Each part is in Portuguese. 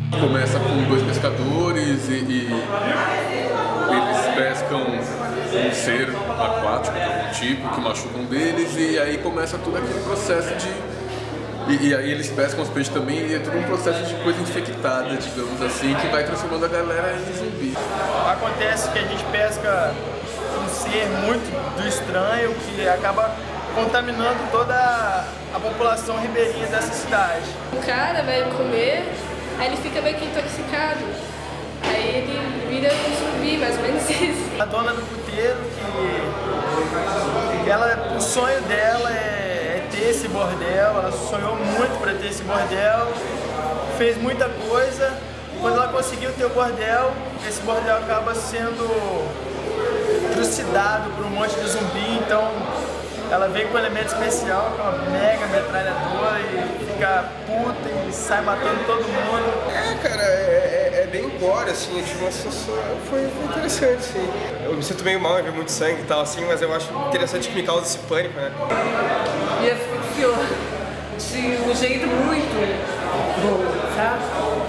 Começa com dois pescadores e eles pescam um ser aquático de algum tipo que machuca um deles, e aí começa todo aquele processo de... E aí eles pescam os peixes também, e é todo um processo de coisa infectada, digamos assim, que vai transformando a galera em zumbi. Acontece que a gente pesca um ser muito do estranho que acaba contaminando toda a população ribeirinha dessa cidade. O cara vai comer, aí ele fica meio que intoxicado, aí ele vira um zumbi, mais ou menos isso. A dona do puteiro, que o sonho dela é ter esse bordel, ela sonhou muito para ter esse bordel, fez muita coisa, e quando ela conseguiu ter o bordel, esse bordel acaba sendo trucidado por um monte de zumbi, então ela vem com um elemento especial, com uma mega metralhadora, e fica puta e sai matando todo mundo. Cara, é bem gore, assim, uma sensação, foi interessante, assim. Eu me sinto meio mal, eu vi muito sangue e tal, assim, mas eu acho interessante que me causa esse pânico, né? Me asfixiou de um jeito muito bom, sabe?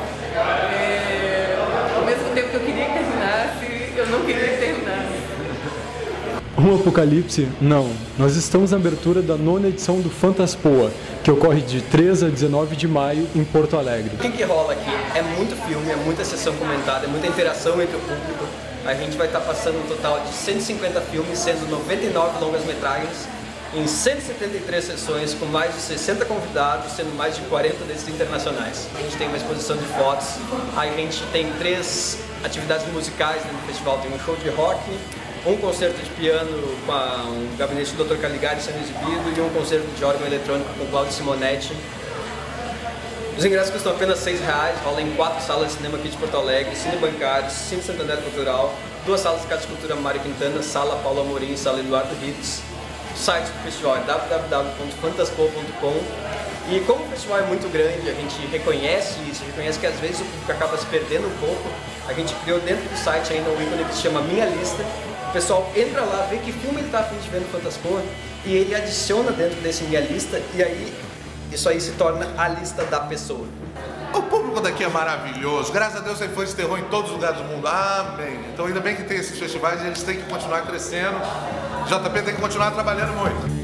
Ao mesmo tempo que eu queria que terminasse, eu não queria que terminasse. Um apocalipse? Não. Nós estamos na abertura da 9ª edição do Fantaspoa, que ocorre de 3 a 19 de maio em Porto Alegre. O que rola aqui? É muito filme, é muita sessão comentada, é muita interação entre o público. A gente vai estar passando um total de 150 filmes, sendo 99 longas-metragens, em 173 sessões, com mais de 60 convidados, sendo mais de 40 desses internacionais. A gente tem uma exposição de fotos, a gente tem 3 atividades musicais dentro do festival, tem um show de rock, um concerto de piano com um gabinete do Dr. Caligari sendo exibido e um concerto de órgão eletrônico com Claudio Simonetti. Os ingressos custam apenas R$6, rola em 4 salas de cinema aqui de Porto Alegre, Cine Bancário, Cine Santander Cultural, 2 salas de Casa de Cultura Mário Quintana, Sala Paulo Amorim e Sala Eduardo Ritz. O site do festival é www.fantaspoa.com. E como o festival é muito grande, a gente reconhece isso, reconhece que às vezes o público acaba se perdendo um pouco. A gente criou dentro do site ainda um ícone que se chama Minha Lista. O pessoal entra lá, vê que filme ele está a fim de ver no Fantaspoa e ele adiciona dentro desse Minha Lista, e aí isso aí se torna a lista da pessoa. O público daqui é maravilhoso, graças a Deus tem fãs de terror em todos os lugares do mundo, amém. Então ainda bem que tem esses festivais e eles têm que continuar crescendo. JP tem que continuar trabalhando muito.